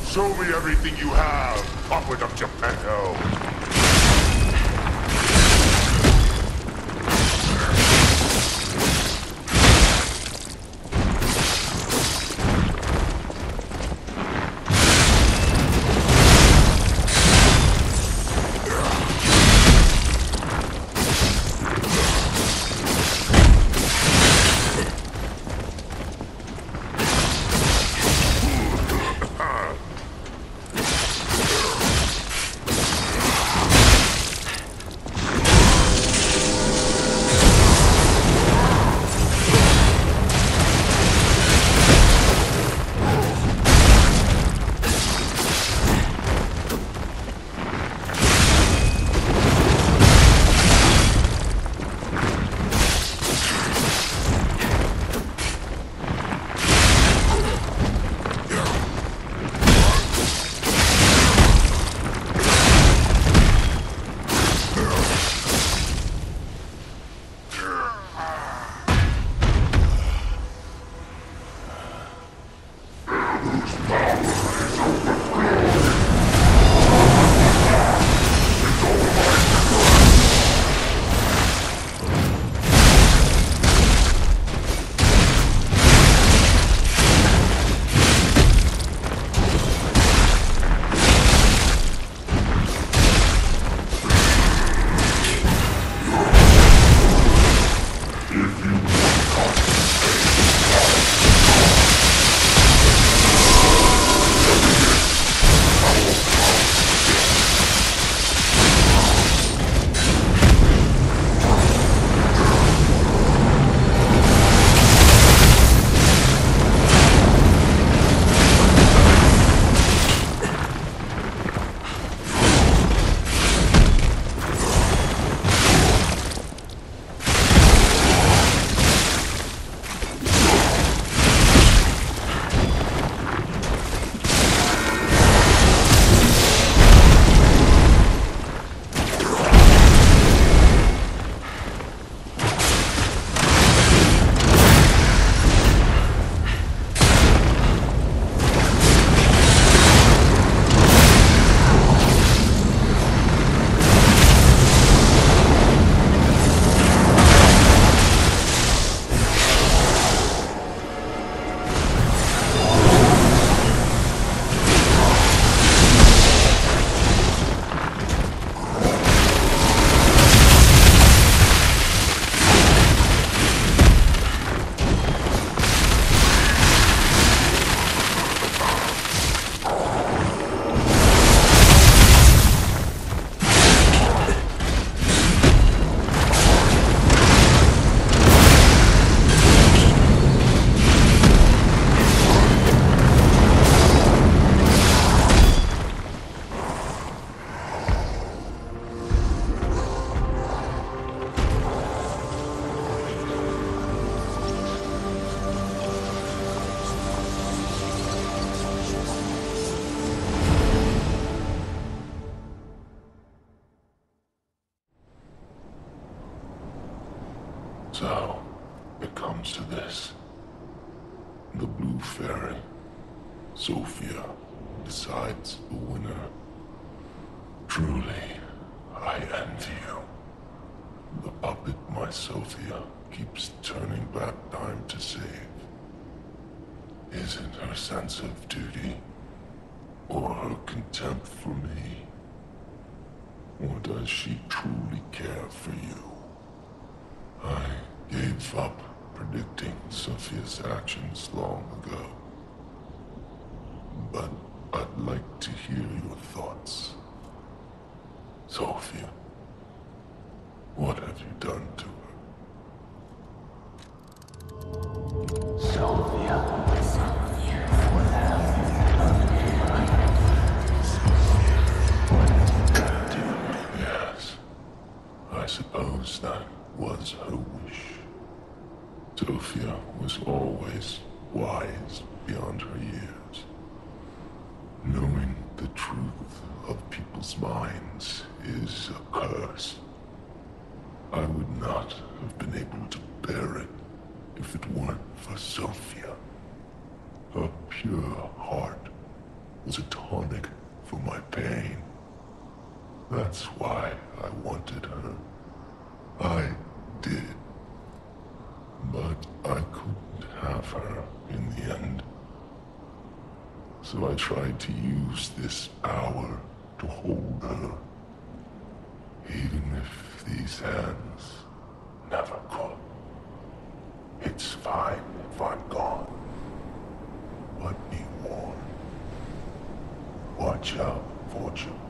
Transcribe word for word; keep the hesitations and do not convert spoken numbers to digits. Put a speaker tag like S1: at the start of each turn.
S1: Show me everything you have, Aqueduct Geppetto!
S2: So, it comes to this. The Blue Fairy, Sophia, decides the winner. Truly, I envy you. The puppet my Sophia keeps turning back time to save. Is it her sense of duty, or her contempt for me? Or does she truly care for you? I gave up predicting Sophia's actions long ago. But I'd like to hear your thoughts. Sophia, what have you done to her?
S3: Sophia. Sophia. What have you done to her?
S2: Yes, I suppose that was her wish. Sophia was always wise beyond her years. Knowing the truth of people's minds is a curse. I would not have been able to bear it if it weren't for Sophia. Her pure heart was a tonic for my pain. That's why I wanted her. I did. But I couldn't have her in the end. So I tried to use this power to hold her. Even if these hands never could. It's fine if I'm gone. But be warned. Watch out, Fortune.